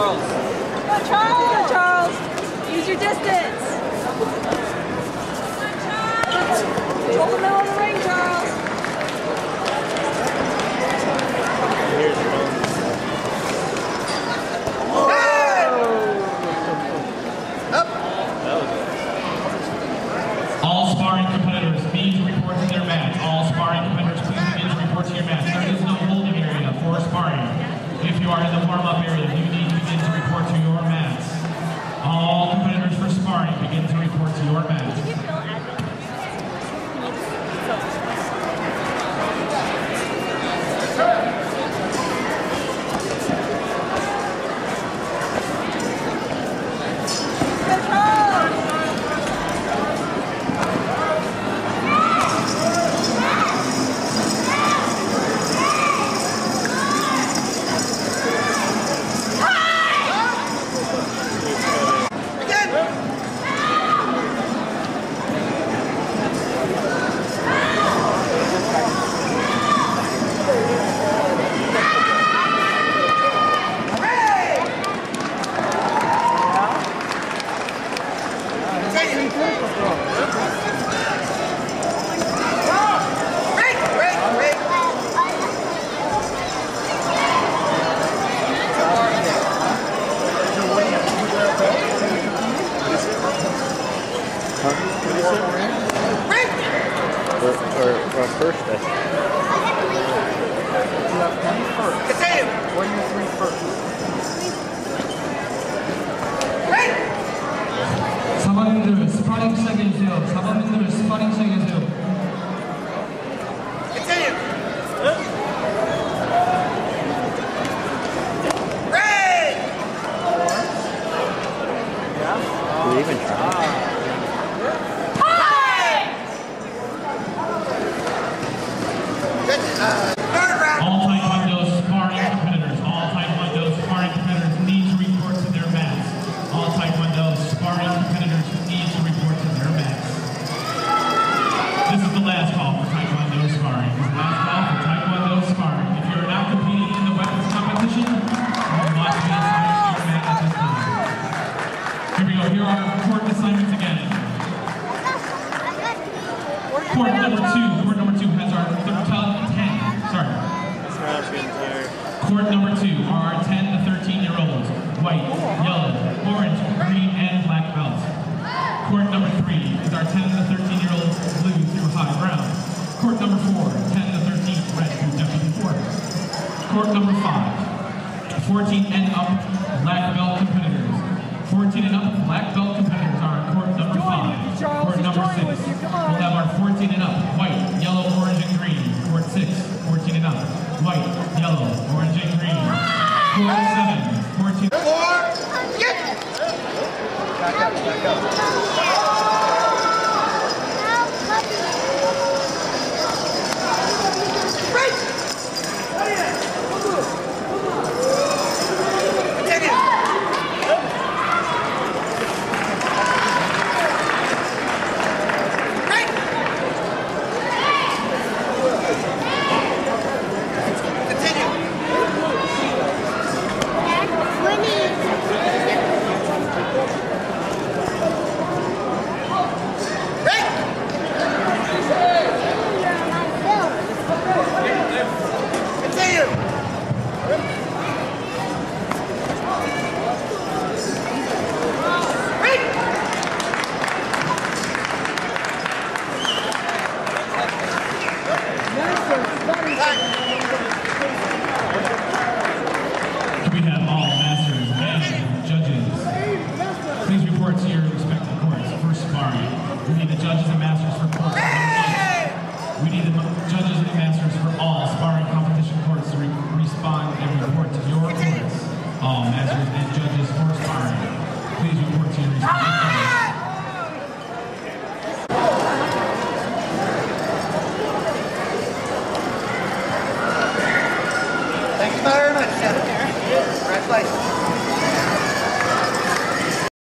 Charles. Go, Charles! Go, Charles! Use your distance. Control the middle of the ring, Charles. Here's your phone. All sparring competitors need to report to their match. All sparring competitors, please begin to report to your match. There is no holding area for sparring. If you are in the warm-up area, you need to begin to report to your match. All competitors for sparring, begin to report to your match. Or first day. Continue. 1, 2, 3 first. 4번님들 스파링 시작해주세요. 4번님들 스파링 시작해주세요. Continue. Ready. Do we even try? All taekwondo sparring competitors need to report to their mats. All taekwondo sparring competitors need to report to their mats. This is the last call for taekwondo sparring. This is the last call for taekwondo sparring. If you are not competing in the weapons competition, you must be assigned to your mat at this time. Here we go. Here are our court assignments again. Court number 2 has our 10. Sorry. Court number 2 are our 10 to 13-year-olds. White, yellow, orange, green, and black belts. Court number 3 is our 10 to 13-year-olds, blue through high brown. Court number 4, 10 to 13, red through deputy 4. Court number 5, 14 and up, black belt competitors. 14 and up, black belt competitors are on court number 5. Court number 6, we'll have our 14 and up, white, yellow, orange, and green. Court 6, 14 and up, white, yellow, orange, and green. Court 7, 14. 4, get! Back up, back up. All masters and judges for sparring, please report to your respective courts.